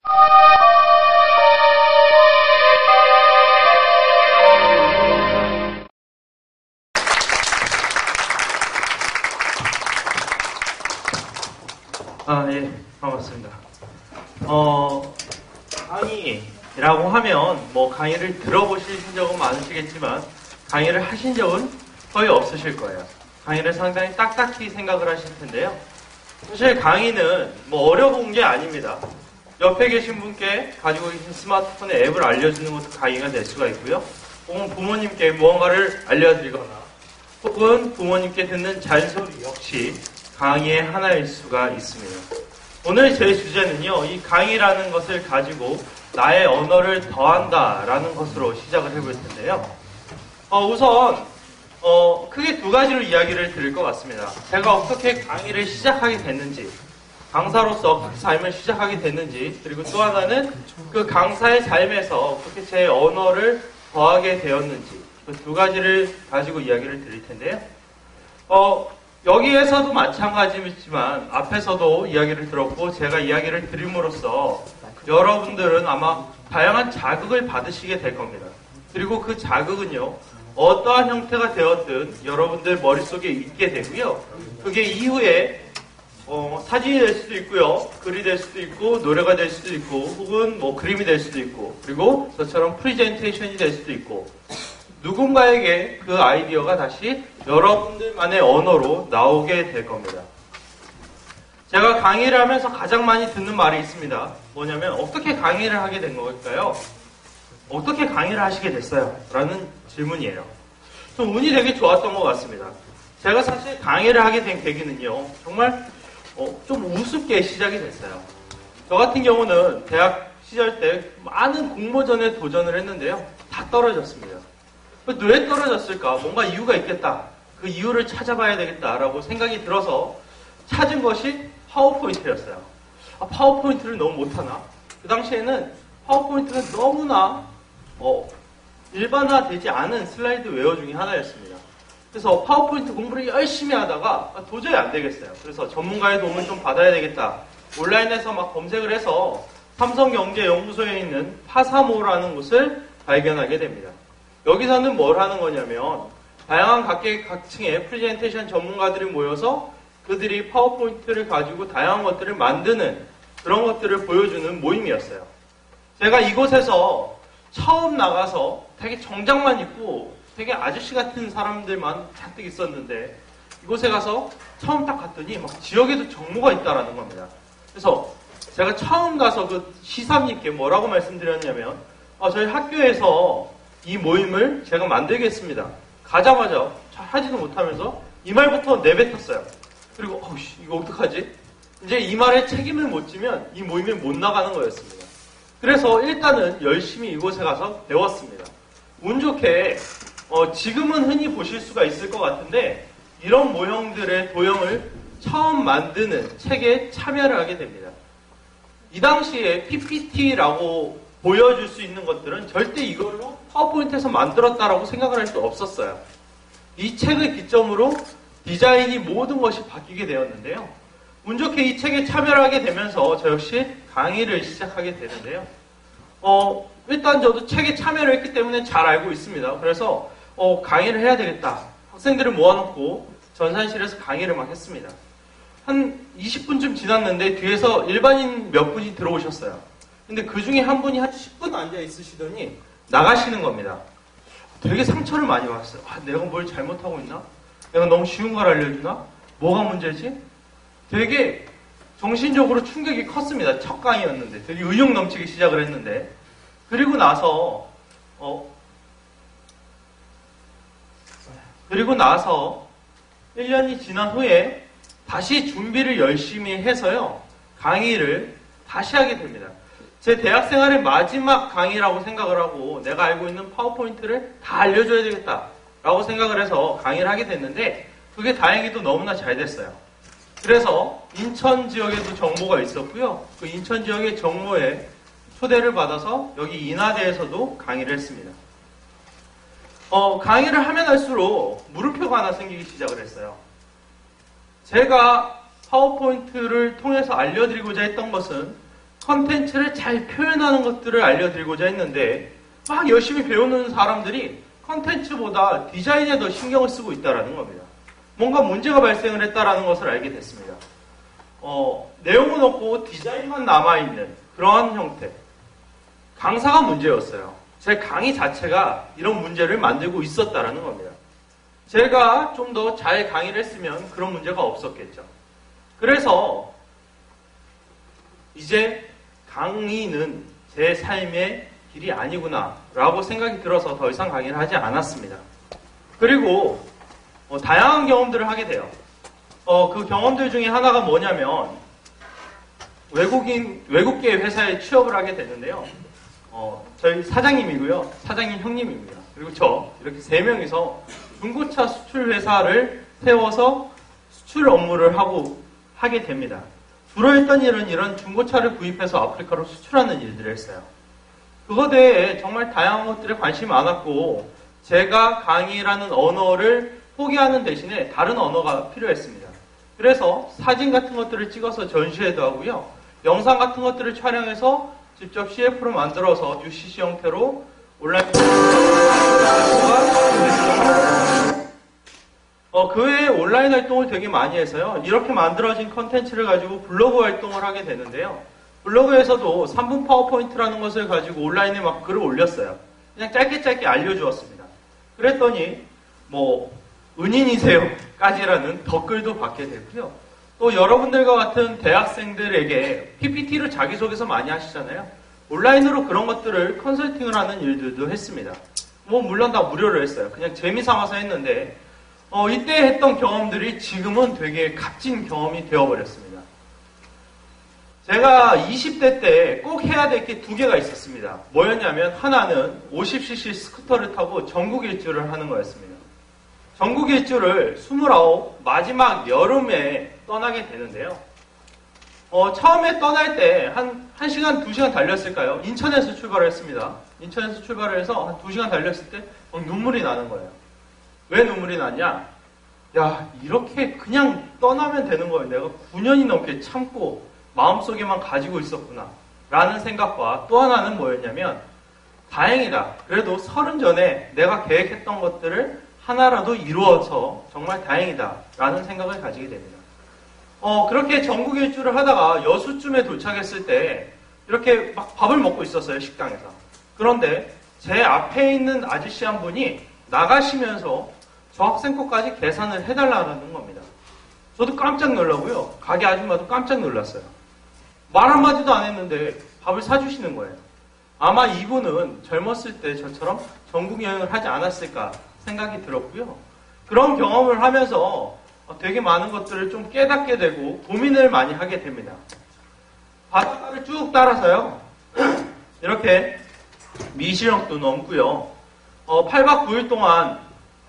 예, 반갑습니다. 강의라고 하면 뭐 강의를 들어보신 적은 많으시겠지만 강의를 하신 적은 거의 없으실 거예요. 강의를 상당히 딱딱히 생각을 하실 텐데요. 사실 강의는 뭐 어려운 게 아닙니다. 옆에 계신 분께 가지고 계신 스마트폰의 앱을 알려주는 것도 강의가 될 수가 있고요. 혹은 부모님께 무언가를 알려드리거나 혹은 부모님께 듣는 잔소리 역시 강의의 하나일 수가 있습니다. 오늘 제 주제는요, 이 강의라는 것을 가지고 나의 언어를 더한다라는 것으로 시작을 해볼 텐데요. 우선 크게 두 가지로 이야기를 드릴 것 같습니다. 제가 어떻게 강의를 시작하게 됐는지, 강사로서 어떻게 삶을 시작하게 됐는지, 그리고 또 하나는 그 강사의 삶에서 어떻게 제 언어를 더하게 되었는지, 그 두 가지를 가지고 이야기를 드릴 텐데요. 여기에서도 마찬가지지만 앞에서도 이야기를 들었고 제가 이야기를 드림으로써 여러분들은 아마 다양한 자극을 받으시게 될 겁니다. 그리고 그 자극은요, 어떠한 형태가 되었든 여러분들 머릿속에 있게 되고요. 그게 이후에 사진이 될 수도 있고요. 글이 될 수도 있고 노래가 될 수도 있고 혹은 뭐 그림이 될 수도 있고 그리고 저처럼 프리젠테이션이 될 수도 있고 누군가에게 그 아이디어가 다시 여러분들만의 언어로 나오게 될 겁니다. 제가 강의를 하면서 가장 많이 듣는 말이 있습니다. 뭐냐면 어떻게 강의를 하게 된 걸까요? 어떻게 강의를 하시게 됐어요? 라는 질문이에요. 좀 운이 되게 좋았던 것 같습니다. 제가 사실 강의를 하게 된 계기는요. 정말 좀 우습게 시작이 됐어요. 저 같은 경우는 대학 시절 때 많은 공모전에 도전을 했는데요. 다 떨어졌습니다. 왜 떨어졌을까? 뭔가 이유가 있겠다. 그 이유를 찾아봐야 되겠다라고 생각이 들어서 찾은 것이 파워포인트였어요. 파워포인트를 너무 못하나? 그 당시에는 파워포인트가 너무나 일반화되지 않은 슬라이드 웨어 중에 하나였습니다. 그래서 파워포인트 공부를 열심히 하다가 도저히 안 되겠어요. 그래서 전문가의 도움을 좀 받아야 되겠다. 온라인에서 막 검색을 해서 삼성경제연구소에 있는 파사모라는 곳을 발견하게 됩니다. 여기서는 뭘 하는 거냐면 다양한 각층의 프레젠테이션 전문가들이 모여서 그들이 파워포인트를 가지고 다양한 것들을 만드는 그런 것들을 보여주는 모임이었어요. 제가 이곳에서 처음 나가서 되게 정장만 입고 되게 아저씨 같은 사람들만 잔뜩 있었는데 이곳에 가서 처음 딱 갔더니 막 지역에도 정모가 있다라는 겁니다. 그래서 제가 처음 가서 그 시사님께 뭐라고 말씀드렸냐면 저희 학교에서 이 모임을 제가 만들겠습니다. 가자마자 잘 하지도 못하면서 이 말부터 내뱉었어요. 그리고 이거 어떡하지? 이제 이 말에 책임을 못 지면 이 모임에 못 나가는 거였습니다. 그래서 일단은 열심히 이곳에 가서 배웠습니다. 운 좋게 지금은 흔히 보실 수가 있을 것 같은데 이런 모형들의 도형을 처음 만드는 책에 참여를 하게 됩니다. 이 당시에 PPT라고 보여줄 수 있는 것들은 절대 이걸로 파워포인트에서 만들었다라고 생각을 할 수 없었어요. 이 책을 기점으로 디자인이 모든 것이 바뀌게 되었는데요. 운 좋게 이 책에 참여를 하게 되면서 저 역시 강의를 시작하게 되는데요. 일단 저도 책에 참여를 했기 때문에 잘 알고 있습니다. 그래서 강의를 해야 되겠다. 학생들을 모아놓고 전산실에서 강의를 막 했습니다. 한 20분쯤 지났는데 뒤에서 일반인 몇 분이 들어오셨어요. 근데 그 중에 한 분이 한 10분 앉아 있으시더니 나가시는 겁니다. 되게 상처를 많이 받았어요. 내가 뭘 잘못하고 있나? 내가 너무 쉬운 걸 알려주나? 뭐가 문제지? 되게 정신적으로 충격이 컸습니다. 첫 강의였는데 되게 의욕 넘치게 시작을 했는데 그리고 나서 1년이 지난 후에 다시 준비를 열심히 해서요. 강의를 다시 하게 됩니다. 제 대학생활의 마지막 강의라고 생각을 하고 내가 알고 있는 파워포인트를 다 알려줘야 되겠다라고 생각을 해서 강의를 하게 됐는데 그게 다행히도 너무나 잘 됐어요. 그래서 인천 지역에도 정모가 있었고요. 그 인천 지역의 정모에 초대를 받아서 여기 인하대에서도 강의를 했습니다. 강의를 하면 할수록 물음표가 하나 생기기 시작을 했어요. 제가 파워포인트를 통해서 알려드리고자 했던 것은 컨텐츠를 잘 표현하는 것들을 알려드리고자 했는데 막 열심히 배우는 사람들이 컨텐츠보다 디자인에 더 신경을 쓰고 있다는 겁니다. 뭔가 문제가 발생을 했다는 것을 알게 됐습니다. 내용은 없고 디자인만 남아있는 그러한 형태. 강사가 문제였어요. 제 강의 자체가 이런 문제를 만들고 있었다는 겁니다. 제가 좀 더 잘 강의를 했으면 그런 문제가 없었겠죠. 그래서 이제 강의는 제 삶의 길이 아니구나 라고 생각이 들어서 더 이상 강의를 하지 않았습니다. 그리고 다양한 경험들을 하게 돼요. 그 경험들 중에 하나가 뭐냐면 외국계 회사에 취업을 하게 됐는데요. 저희 사장님이고요. 사장님 형님입니다. 그리고 저 이렇게 3명이서 중고차 수출 회사를 세워서 수출 업무를 하게 됩니다. 주로 했던 일은 이런 중고차를 구입해서 아프리카로 수출하는 일들을 했어요. 그거 대해 정말 다양한 것들에 관심이 많았고 제가 강의라는 언어를 포기하는 대신에 다른 언어가 필요했습니다. 그래서 사진 같은 것들을 찍어서 전시회도 하고요. 영상 같은 것들을 촬영해서 직접 CF로 만들어서 UCC 형태로 온라인 그 외에 온라인 활동을 되게 많이 해서요. 이렇게 만들어진 컨텐츠를 가지고 블로그 활동을 하게 되는데요. 블로그에서도 3분 파워포인트라는 것을 가지고 온라인에 막 글을 올렸어요. 그냥 짧게 알려주었습니다. 그랬더니 은인이세요까지라는 댓글도 받게 되고요. 또 여러분들과 같은 대학생들에게 PPT를 자기소개서 많이 하시잖아요. 온라인으로 그런 것들을 컨설팅을 하는 일들도 했습니다. 물론 다 무료로 했어요. 그냥 재미삼아서 했는데 이때 했던 경험들이 지금은 되게 값진 경험이 되어버렸습니다. 제가 20대 때 꼭 해야 될 게 2개가 있었습니다. 뭐였냐면 하나는 50cc 스쿠터를 타고 전국 일주를 하는 거였습니다. 전국 일주를 29 마지막 여름에 떠나게 되는데요. 처음에 떠날 때 한 1시간, 2시간 달렸을까요? 인천에서 출발을 했습니다. 인천에서 출발을 해서 한 2시간 달렸을 때 눈물이 나는 거예요. 왜 눈물이 났냐? 야, 이렇게 그냥 떠나면 되는 거예요. 내가 9년이 넘게 참고 마음속에만 가지고 있었구나 라는 생각과 또 하나는 뭐였냐면 다행이다. 그래도 30 전에 내가 계획했던 것들을 하나라도 이루어서 정말 다행이다 라는 생각을 가지게 됩니다. 그렇게 전국 일주를 하다가 여수쯤에 도착했을 때 이렇게 막 밥을 먹고 있었어요. 식당에서. 그런데 제 앞에 있는 아저씨 한 분이 나가시면서 저 학생 것까지 계산을 해달라는 겁니다. 저도 깜짝 놀라고요. 가게 아줌마도 깜짝 놀랐어요. 말 한마디도 안 했는데 밥을 사주시는 거예요. 아마 이분은 젊었을 때 저처럼 전국 여행을 하지 않았을까 생각이 들었고요. 그런 경험을 하면서 되게 많은 것들을 좀 깨닫게 되고 고민을 많이 하게 됩니다. 바닷가를 쭉 따라서요. 이렇게 미시령도 넘고요. 8박 9일 동안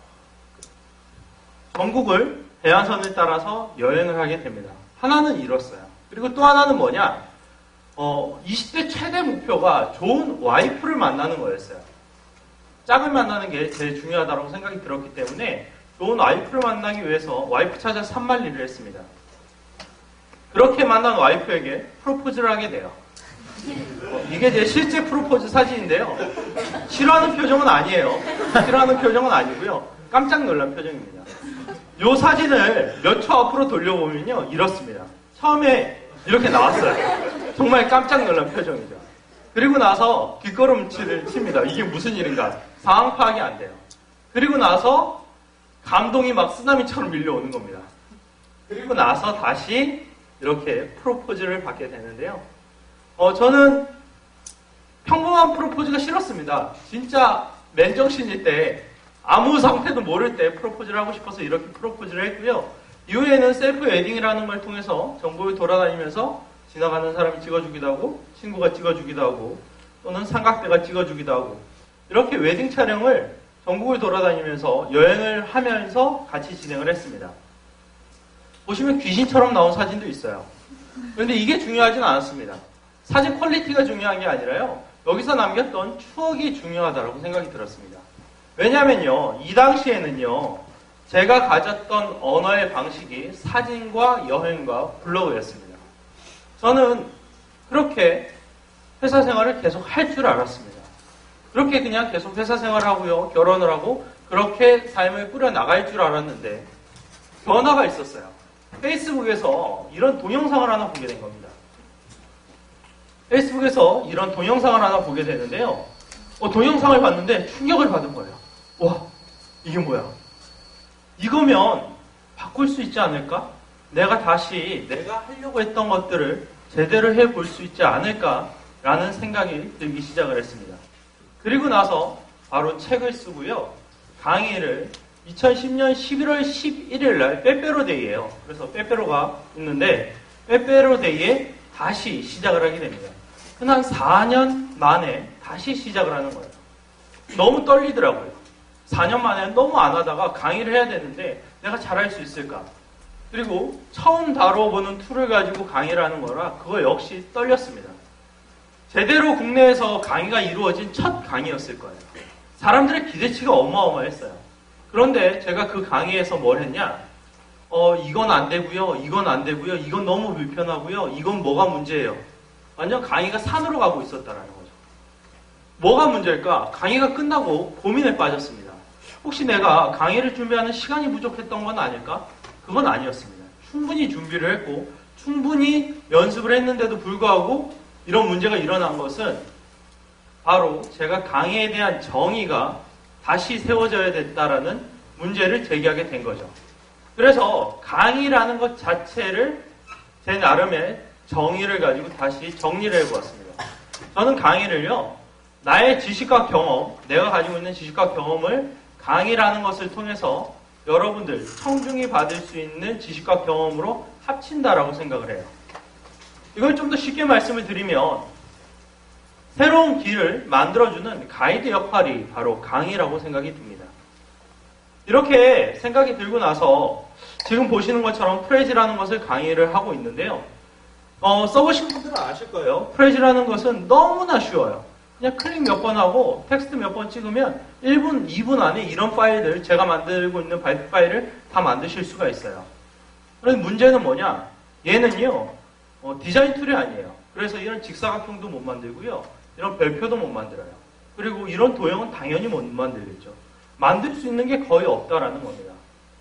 전국을 해안선을 따라서 여행을 하게 됩니다. 하나는 이뤘어요. 그리고 또 하나는 뭐냐? 20대 최대 목표가 좋은 와이프를 만나는 거였어요. 짝을 만나는 게 제일 중요하다고 생각이 들었기 때문에 좋은 와이프를 만나기 위해서 와이프 찾아 산만리를 했습니다. 그렇게 만난 와이프에게 프로포즈를 하게 돼요. 이게 제 실제 프로포즈 사진인데요. 싫어하는 표정은 아니에요. 싫어하는 표정은 아니고요. 깜짝 놀란 표정입니다. 이 사진을 몇 초 앞으로 돌려보면요. 이렇습니다. 처음에 이렇게 나왔어요. 정말 깜짝 놀란 표정이죠. 그리고 나서 뒷걸음질을 칩니다. 이게 무슨 일인가? 상황 파악이 안 돼요. 그리고 나서 감동이 막 쓰나미처럼 밀려오는 겁니다. 그리고 나서 다시 이렇게 프로포즈를 받게 되는데요. 저는 평범한 프로포즈가 싫었습니다. 진짜 맨정신일 때 아무 상태도 모를 때 프로포즈를 하고 싶어서 이렇게 프로포즈를 했고요. 이후에는 셀프 웨딩이라는 걸 통해서 전국을 돌아다니면서 지나가는 사람이 찍어주기도 하고 친구가 찍어주기도 하고 또는 삼각대가 찍어주기도 하고 이렇게 웨딩 촬영을 전국을 돌아다니면서 여행을 하면서 같이 진행을 했습니다. 보시면 귀신처럼 나온 사진도 있어요. 그런데 이게 중요하진 않았습니다. 사진 퀄리티가 중요한 게 아니라요. 여기서 남겼던 추억이 중요하다고 생각이 들었습니다. 왜냐면요. 이 당시에는요. 제가 가졌던 언어의 방식이 사진과 여행과 블로그였습니다. 저는 그렇게 회사 생활을 계속 할 줄 알았습니다. 그렇게 그냥 계속 회사 생활을 하고요. 결혼을 하고 그렇게 삶을 꾸려나갈 줄 알았는데 변화가 있었어요. 페이스북에서 이런 동영상을 하나 보게 된 겁니다. 페이스북에서 이런 동영상을 하나 보게 되는데요. 동영상을 봤는데 충격을 받은 거예요. 와, 이게 뭐야? 이거면 바꿀 수 있지 않을까? 내가 다시 내가 하려고 했던 것들을 제대로 해볼 수 있지 않을까라는 생각이 들기 시작을 했습니다. 그리고 나서 바로 책을 쓰고요. 강의를 2010년 11월 11일 날 빼빼로데이예요. 그래서 빼빼로가 있는데 빼빼로데이에 다시 시작을 하게 됩니다. 한 4년 만에 다시 시작을 하는 거예요. 너무 떨리더라고요. 4년 만에 너무 안 하다가 강의를 해야 되는데 내가 잘할 수 있을까? 그리고 처음 다뤄보는 툴을 가지고 강의를 하는 거라 그거 역시 떨렸습니다. 제대로 국내에서 강의가 이루어진 첫 강의였을 거예요. 사람들의 기대치가 어마어마했어요. 그런데 제가 그 강의에서 뭘 했냐? 이건 안 되고요. 이건 안 되고요. 이건 너무 불편하고요. 이건 뭐가 문제예요? 완전 강의가 산으로 가고 있었다라는 거죠. 뭐가 문제일까? 강의가 끝나고 고민에 빠졌습니다. 혹시 내가 강의를 준비하는 시간이 부족했던 건 아닐까? 그건 아니었습니다. 충분히 준비를 했고 충분히 연습을 했는데도 불구하고 이런 문제가 일어난 것은 바로 제가 강의에 대한 정의가 다시 세워져야 됐다라는 문제를 제기하게 된 거죠. 그래서 강의라는 것 자체를 제 나름의 정의를 가지고 다시 정리를 해보았습니다. 저는 강의를요, 나의 지식과 경험, 내가 가지고 있는 지식과 경험을 강의라는 것을 통해서 여러분들 청중이 받을 수 있는 지식과 경험으로 합친다라고 생각을 해요. 이걸 좀 더 쉽게 말씀을 드리면 새로운 길을 만들어주는 가이드 역할이 바로 강의라고 생각이 듭니다. 이렇게 생각이 들고 나서 지금 보시는 것처럼 프레지라는 것을 강의를 하고 있는데요. 써보신 분들은 아실 거예요. 프레지라는 것은 너무나 쉬워요. 그냥 클릭 몇 번 하고 텍스트 몇 번 찍으면 1분, 2분 안에 이런 파일들, 제가 만들고 있는 발표 파일을 다 만드실 수가 있어요. 그런데 문제는 뭐냐? 얘는요, 디자인 툴이 아니에요. 그래서 이런 직사각형도 못 만들고요. 이런 별표도 못 만들어요. 그리고 이런 도형은 당연히 못 만들겠죠. 만들 수 있는 게 거의 없다라는 겁니다.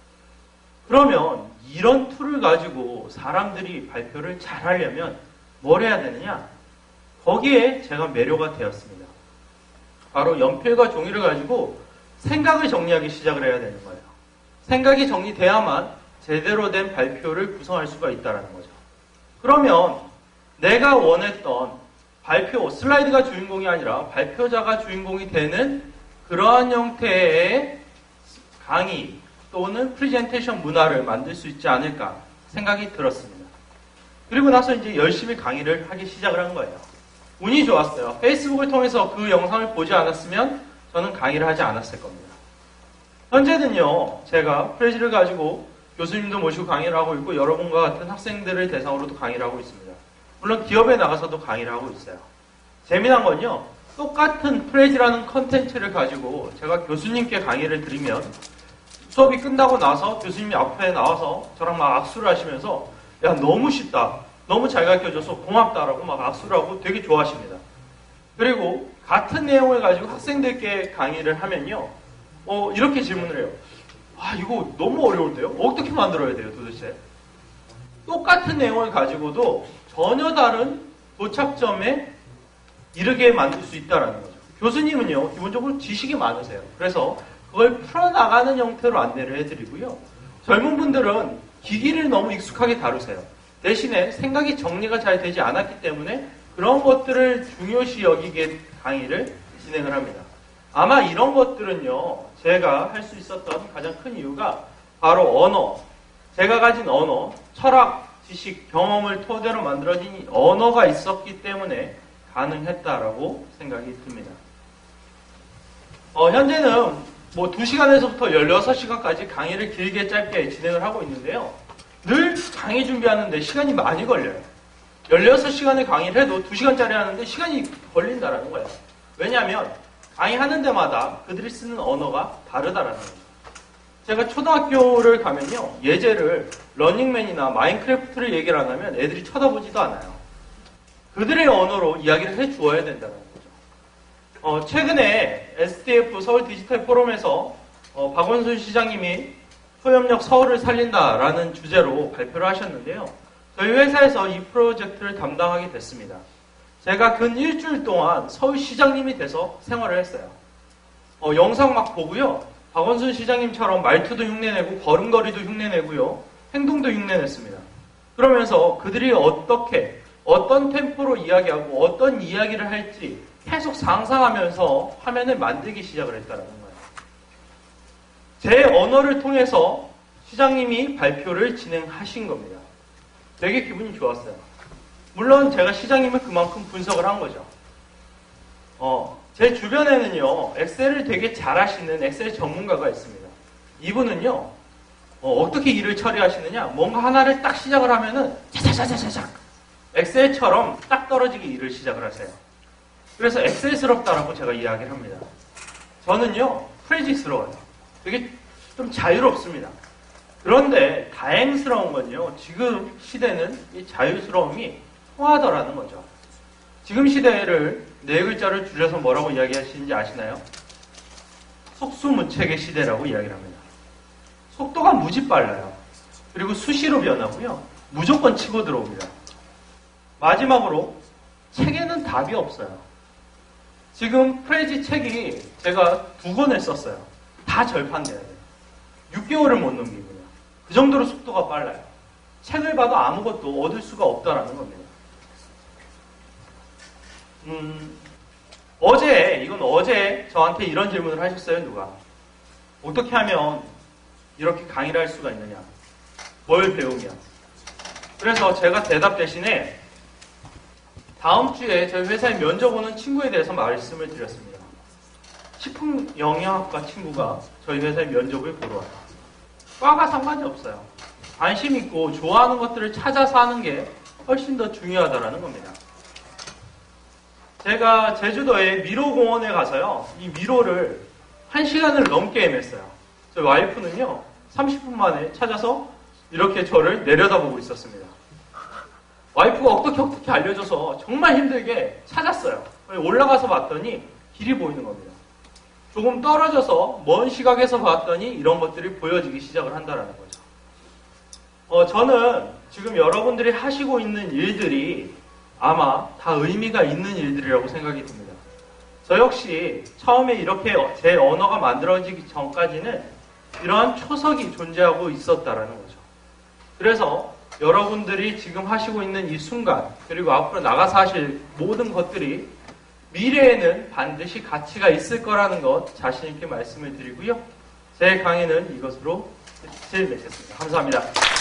그러면 이런 툴을 가지고 사람들이 발표를 잘 하려면 뭘 해야 되느냐? 거기에 제가 매료가 되었습니다. 바로 연필과 종이를 가지고 생각을 정리하기 시작을 해야 되는 거예요. 생각이 정리돼야만 제대로 된 발표를 구성할 수가 있다는 거죠. 그러면 내가 원했던 발표, 슬라이드가 주인공이 아니라 발표자가 주인공이 되는 그러한 형태의 강의 또는 프레젠테이션 문화를 만들 수 있지 않을까 생각이 들었습니다. 그리고 나서 이제 열심히 강의를 하기 시작을 한 거예요. 운이 좋았어요. 페이스북을 통해서 그 영상을 보지 않았으면 저는 강의를 하지 않았을 겁니다. 현재는요, 제가 프레지를 가지고 교수님도 모시고 강의를 하고 있고 여러분과 같은 학생들을 대상으로도 강의를 하고 있습니다. 물론 기업에 나가서도 강의를 하고 있어요. 재미난 건요, 똑같은 프레지라는 컨텐츠를 가지고 제가 교수님께 강의를 드리면 수업이 끝나고 나서 교수님이 앞에 나와서 저랑 막 악수를 하시면서 야, 너무 쉽다. 너무 잘 가르쳐줘서 고맙다라고 막 악수를 하고 되게 좋아하십니다. 그리고 같은 내용을 가지고 학생들께 강의를 하면요, 이렇게 질문을 해요. 아, 이거 너무 어려운데요? 어떻게 만들어야 돼요, 도대체? 똑같은 내용을 가지고도 전혀 다른 도착점에 이르게 만들 수 있다는 거죠. 교수님은요, 기본적으로 지식이 많으세요. 그래서 그걸 풀어나가는 형태로 안내를 해드리고요. 젊은 분들은 기기를 너무 익숙하게 다루세요. 대신에 생각이 정리가 잘 되지 않았기 때문에 그런 것들을 중요시 여기게 강의를 진행을 합니다. 아마 이런 것들은요, 제가 할 수 있었던 가장 큰 이유가 바로 언어, 제가 가진 언어, 철학, 지식, 경험을 토대로 만들어진 이 언어가 있었기 때문에 가능했다라고 생각이 듭니다. 현재는 2시간에서부터 16시간까지 강의를 길게 짧게 진행을 하고 있는데요. 늘 강의 준비하는데 시간이 많이 걸려요. 16시간의 강의를 해도 2시간짜리 하는데 시간이 걸린다라는 거예요. 왜냐하면 강의하는 데마다 그들이 쓰는 언어가 다르다라는 거죠. 제가 초등학교를 가면요, 예제를 러닝맨이나 마인크래프트를 얘기를 안 하면 애들이 쳐다보지도 않아요. 그들의 언어로 이야기를 해주어야 된다는 거죠. 최근에 SDF 서울 디지털 포럼에서 박원순 시장님이 소협력 서울을 살린다라는 주제로 발표를 하셨는데요. 저희 회사에서 이 프로젝트를 담당하게 됐습니다. 제가 근 일주일 동안 서울시장님이 돼서 생활을 했어요. 영상 막 보고요. 박원순 시장님처럼 말투도 흉내내고 걸음걸이도 흉내내고요. 행동도 흉내냈습니다. 그러면서 그들이 어떻게 어떤 템포로 이야기하고 어떤 이야기를 할지 계속 상상하면서 화면을 만들기 시작을 했다는 거예요. 제 언어를 통해서 시장님이 발표를 진행하신 겁니다. 되게 기분이 좋았어요. 물론 제가 시장님을 그만큼 분석을 한 거죠. 제 주변에는요, 엑셀을 되게 잘하시는 엑셀 전문가가 있습니다. 이분은요, 어떻게 일을 처리하시느냐, 뭔가 하나를 딱 시작을 하면은 차차차차차차 엑셀처럼 딱 떨어지게 일을 시작을 하세요. 그래서 엑셀스럽다라고 제가 이야기를 합니다. 저는요, 프레지스러워요. 되게 좀 자유롭습니다. 그런데 다행스러운 건요, 지금 시대는 이 자유스러움이 통하더라는 거죠. 지금 시대를 네 글자를 줄여서 뭐라고 이야기하시는지 아시나요? 속수무책의 시대라고 이야기를 합니다. 속도가 무지 빨라요. 그리고 수시로 변하고요. 무조건 치고 들어옵니다. 마지막으로 책에는 답이 없어요. 지금 프레지 책이 제가 2권을 썼어요. 다 절판돼야 돼요. 6개월을 못 넘기고요. 그 정도로 속도가 빨라요. 책을 봐도 아무것도 얻을 수가 없다라는 겁니다. 어제 저한테 이런 질문을 하셨어요, 누가. 어떻게 하면 이렇게 강의를 할 수가 있느냐. 뭘 배우면. 그래서 제가 대답 대신에 다음 주에 저희 회사에 면접 오는 친구에 대해서 말씀을 드렸습니다. 식품영양학과 친구가 저희 회사에 면접을 보러 와요. 과가 상관이 없어요. 관심 있고 좋아하는 것들을 찾아서 하는 게 훨씬 더 중요하다는 겁니다. 제가 제주도에 미로공원에 가서요. 이 미로를 1시간을 넘게 헤맸어요. 저희 와이프는요. 30분 만에 찾아서 이렇게 저를 내려다보고 있었습니다. 와이프가 어떻게 알려줘서 정말 힘들게 찾았어요. 올라가서 봤더니 길이 보이는 겁니다. 조금 떨어져서 먼 시각에서 봤더니 이런 것들이 보여지기 시작을 한다는 거죠. 저는 지금 여러분들이 하시고 있는 일들이 아마 다 의미가 있는 일들이라고 생각이 듭니다. 저 역시 처음에 이렇게 제 언어가 만들어지기 전까지는 이러한 초석이 존재하고 있었다라는 거죠. 그래서 여러분들이 지금 하시고 있는 이 순간, 그리고 앞으로 나가서 하실 모든 것들이 미래에는 반드시 가치가 있을 거라는 것 자신 있게 말씀을 드리고요. 제 강의는 이것으로 끝을 맺겠습니다. 감사합니다.